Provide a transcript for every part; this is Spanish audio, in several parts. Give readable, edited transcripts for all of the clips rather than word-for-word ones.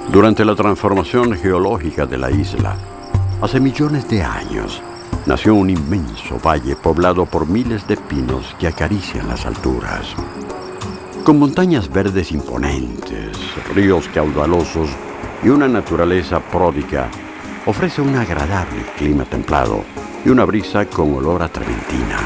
Durante la transformación geológica de la isla, hace millones de años, nació un inmenso valle poblado por miles de pinos que acarician las alturas. Con montañas verdes imponentes, ríos caudalosos y una naturaleza pródiga, ofrece un agradable clima templado y una brisa con olor a trementina.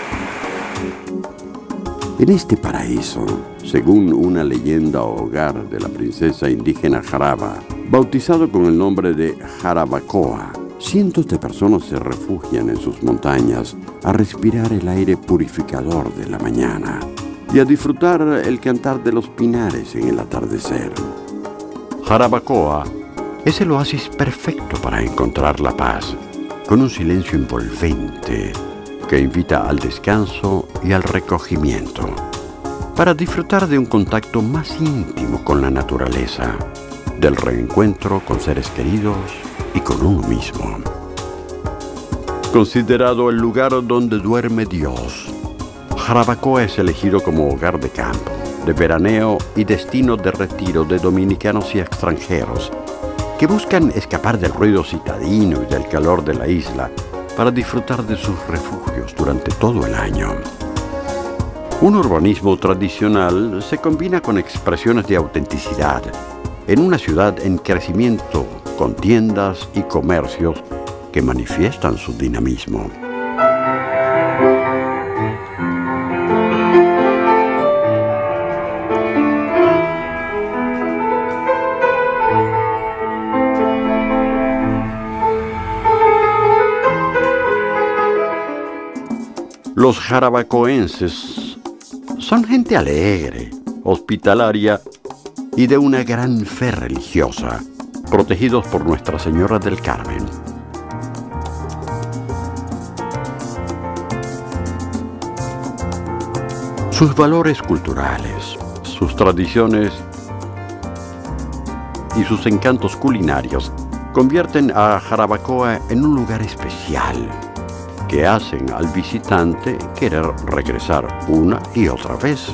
En este paraíso, según una leyenda hogar de la princesa indígena Jaraba, bautizado con el nombre de Jarabacoa, cientos de personas se refugian en sus montañas a respirar el aire purificador de la mañana y a disfrutar el cantar de los pinares en el atardecer. Jarabacoa es el oasis perfecto para encontrar la paz, con un silencio envolvente que invita al descanso y al recogimiento, para disfrutar de un contacto más íntimo con la naturaleza, del reencuentro con seres queridos y con uno mismo. Considerado el lugar donde duerme Dios, Jarabacoa es elegido como hogar de campo, de veraneo y destino de retiro de dominicanos y extranjeros que buscan escapar del ruido citadino y del calor de la isla para disfrutar de sus refugios durante todo el año. Un urbanismo tradicional se combina con expresiones de autenticidad en una ciudad en crecimiento, con tiendas y comercios que manifiestan su dinamismo. Los jarabacoenses son gente alegre, hospitalaria y de una gran fe religiosa, protegidos por Nuestra Señora del Carmen. Sus valores culturales, sus tradiciones y sus encantos culinarios convierten a Jarabacoa en un lugar especial que hacen al visitante querer regresar una y otra vez.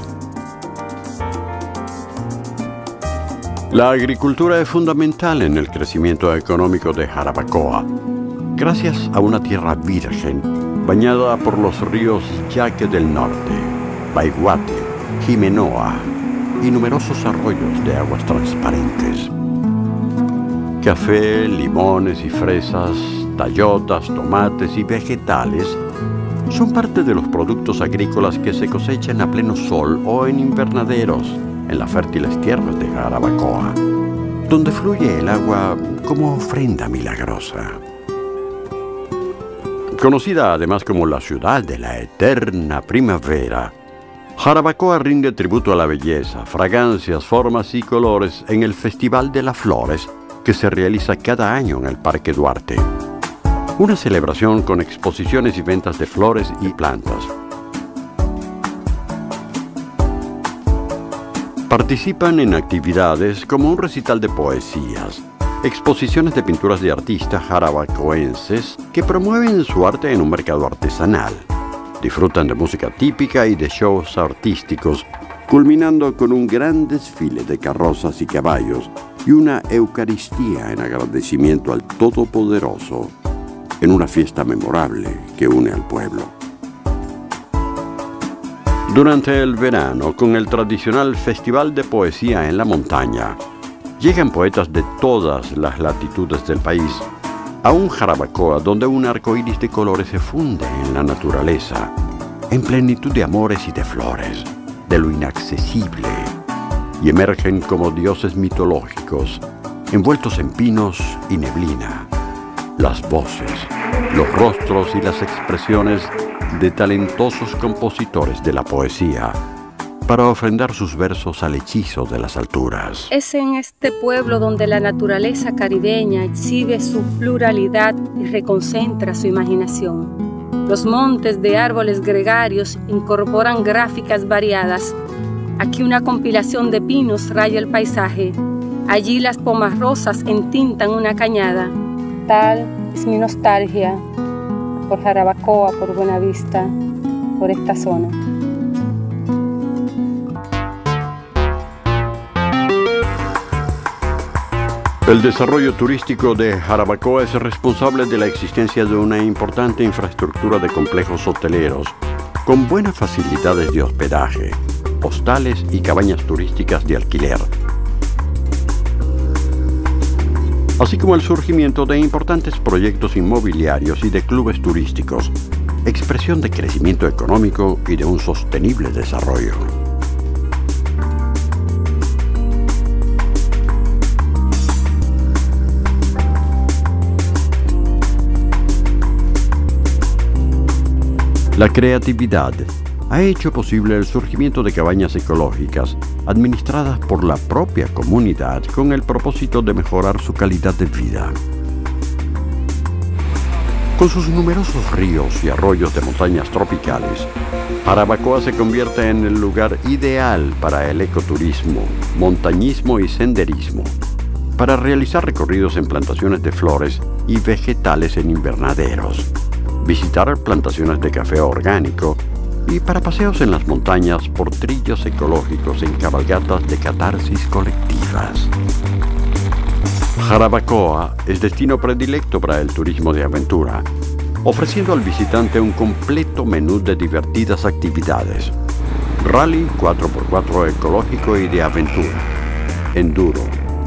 La agricultura es fundamental en el crecimiento económico de Jarabacoa, gracias a una tierra virgen bañada por los ríos Yaque del Norte, Baiguate, Jimenoa y numerosos arroyos de aguas transparentes. Café, limones y fresas, tallotas, tomates y vegetales son parte de los productos agrícolas que se cosechan a pleno sol o en invernaderos en las fértiles tierras de Jarabacoa, donde fluye el agua como ofrenda milagrosa. Conocida además como la ciudad de la eterna primavera, Jarabacoa rinde tributo a la belleza, fragancias, formas y colores en el Festival de las Flores que se realiza cada año en el Parque Duarte. Una celebración con exposiciones y ventas de flores y plantas. Participan en actividades como un recital de poesías, exposiciones de pinturas de artistas jarabacoenses que promueven su arte en un mercado artesanal. Disfrutan de música típica y de shows artísticos, culminando con un gran desfile de carrozas y caballos y una eucaristía en agradecimiento al Todopoderoso, en una fiesta memorable que une al pueblo. Durante el verano, con el tradicional Festival de Poesía en la Montaña, llegan poetas de todas las latitudes del país a un Jarabacoa donde un arco iris de colores se funde en la naturaleza, en plenitud de amores y de flores, de lo inaccesible, y emergen como dioses mitológicos, envueltos en pinos y neblina. Las voces, los rostros y las expresiones de talentosos compositores de la poesía para ofrendar sus versos al hechizo de las alturas. Es en este pueblo donde la naturaleza caribeña exhibe su pluralidad y reconcentra su imaginación. Los montes de árboles gregarios incorporan gráficas variadas. Aquí una compilación de pinos raya el paisaje. Allí las pomas rosas entintan una cañada. Tal es mi nostalgia por Jarabacoa, por Buenavista, por esta zona. El desarrollo turístico de Jarabacoa es responsable de la existencia de una importante infraestructura de complejos hoteleros, con buenas facilidades de hospedaje, hostales y cabañas turísticas de alquiler, así como el surgimiento de importantes proyectos inmobiliarios y de clubes turísticos, expresión de crecimiento económico y de un sostenible desarrollo. La creatividad ha hecho posible el surgimiento de cabañas ecológicas administradas por la propia comunidad con el propósito de mejorar su calidad de vida. Con sus numerosos ríos y arroyos de montañas tropicales, Jarabacoa se convierte en el lugar ideal para el ecoturismo, montañismo y senderismo, para realizar recorridos en plantaciones de flores y vegetales en invernaderos, visitar plantaciones de café orgánico y para paseos en las montañas por trillos ecológicos en cabalgatas de catarsis colectivas. Jarabacoa es destino predilecto para el turismo de aventura, ofreciendo al visitante un completo menú de divertidas actividades: rally 4x4 ecológico y de aventura, enduro,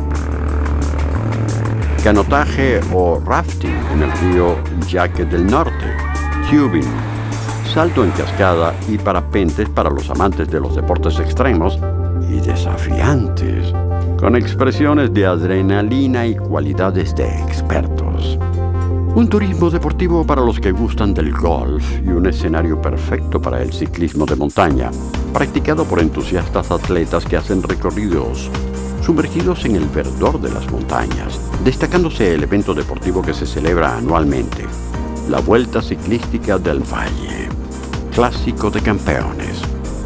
canotaje o rafting en el río Yaque del Norte, tubing, salto en cascada y parapentes para los amantes de los deportes extremos y desafiantes, con expresiones de adrenalina y cualidades de expertos. Un turismo deportivo para los que gustan del golf y un escenario perfecto para el ciclismo de montaña, practicado por entusiastas atletas que hacen recorridos sumergidos en el verdor de las montañas, destacándose el evento deportivo que se celebra anualmente, la Vuelta Ciclística del Valle, clásico de campeones.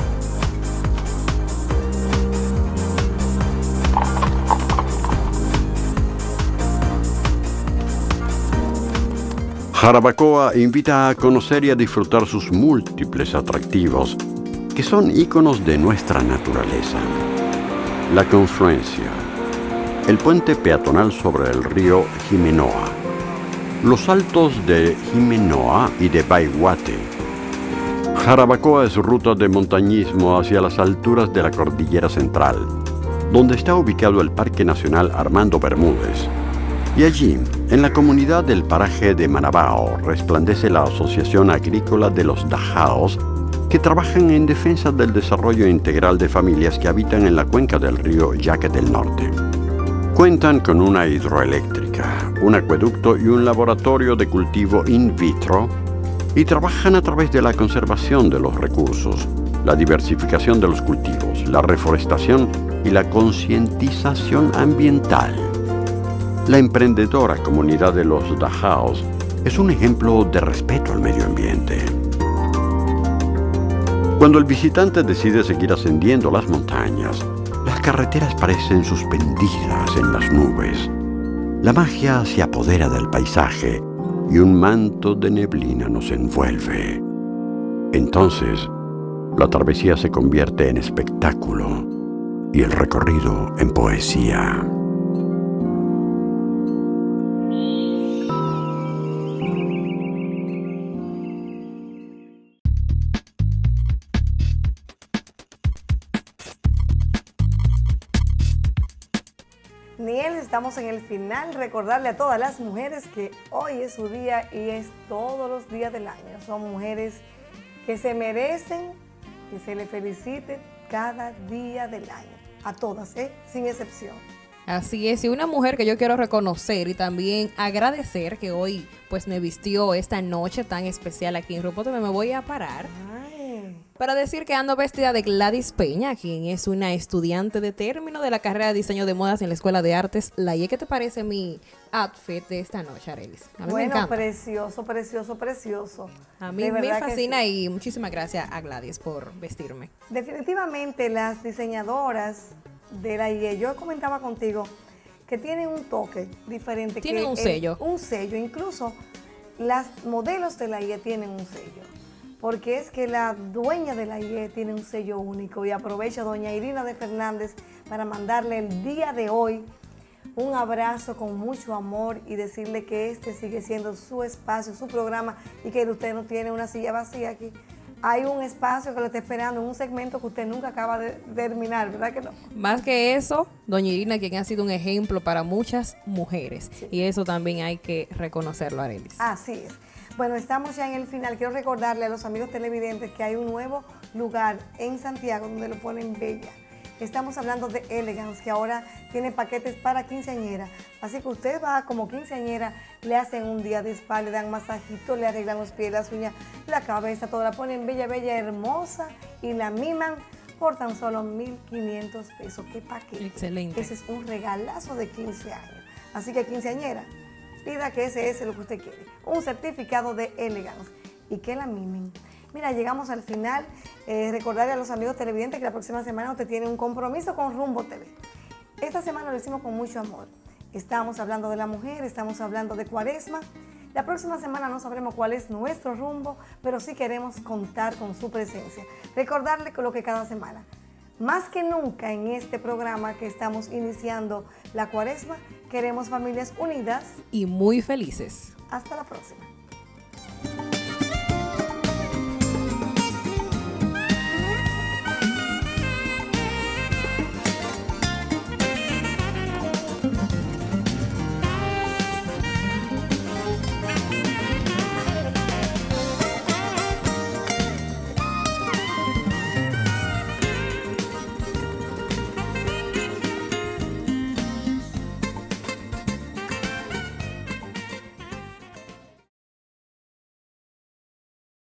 Jarabacoa invita a conocer y a disfrutar sus múltiples atractivos, que son íconos de nuestra naturaleza. La Confluencia, el puente peatonal sobre el río Jimenoa, los altos de Jimenoa y de Baiguate. Jarabacoa es ruta de montañismo hacia las alturas de la Cordillera Central, donde está ubicado el Parque Nacional Armando Bermúdez. Y allí, en la comunidad del paraje de Manabao, resplandece la Asociación Agrícola de los Dajaos, que trabajan en defensa del desarrollo integral de familias que habitan en la cuenca del río Yaque del Norte. Cuentan con una hidroeléctrica, un acueducto y un laboratorio de cultivo in vitro, y trabajan a través de la conservación de los recursos, la diversificación de los cultivos, la reforestación y la concientización ambiental. La emprendedora comunidad de los Dajaos es un ejemplo de respeto al medio ambiente. Cuando el visitante decide seguir ascendiendo las montañas, las carreteras parecen suspendidas en las nubes. La magia se apodera del paisaje y un manto de neblina nos envuelve. Entonces, la travesía se convierte en espectáculo y el recorrido en poesía. Nieles, estamos en el final. Recordarle a todas las mujeres que hoy es su día y es todos los días del año. Son mujeres que se merecen que se les felicite cada día del año. A todas, sin excepción. Así es, y una mujer que yo quiero reconocer y también agradecer que hoy pues me vistió esta noche tan especial aquí en Grupo TV. Me voy a parar para decir que ando vestida de Gladys Peña, quien es una estudiante de término de la carrera de diseño de modas en la Escuela de Artes La IE. ¿Qué te parece mi outfit de esta noche, Arelis? A mí me encanta. Precioso, precioso, precioso. A mí me fascina sí. Y muchísimas gracias a Gladys por vestirme. Definitivamente las diseñadoras de la IE, yo comentaba contigo que tienen un toque diferente. Tienen un sello. Un sello, incluso las modelos de la IE tienen un sello. Porque es que la dueña de la IE tiene un sello único y aprovecho a doña Irina de Fernández para mandarle el día de hoy un abrazo con mucho amor y decirle que este sigue siendo su espacio, su programa y que usted no tiene una silla vacía aquí. Hay un espacio que lo está esperando, un segmento que usted nunca acaba de terminar, ¿verdad que no? Más que eso, doña Irina, quien ha sido un ejemplo para muchas mujeres. Sí. Y eso también hay que reconocerlo, Arelis. Así es. Bueno, estamos ya en el final. Quiero recordarle a los amigos televidentes que hay un nuevo lugar en Santiago donde lo ponen bella. Estamos hablando de Elegance, que ahora tiene paquetes para quinceañera. Así que usted va como quinceañera, le hacen un día de spa, le dan masajito, le arreglan los pies, las uñas, la cabeza, todo la ponen bella, bella, hermosa y la miman por tan solo 1,500 pesos. ¿Qué paquete? Excelente. Ese es un regalazo de 15 años. Así que quinceañera, pida que ese es lo que usted quiere. Un certificado de Elegance y que la mimen. Mira, llegamos al final. Recordarle a los amigos televidentes que la próxima semana usted tiene un compromiso con Rumbo TV. Esta semana lo hicimos con mucho amor. Estamos hablando de la mujer, estamos hablando de Cuaresma. La próxima semana no sabremos cuál es nuestro rumbo, pero sí queremos contar con su presencia. Recordarle lo que cada semana. Más que nunca en este programa que estamos iniciando la Cuaresma, queremos familias unidas y muy felices. Hasta la próxima.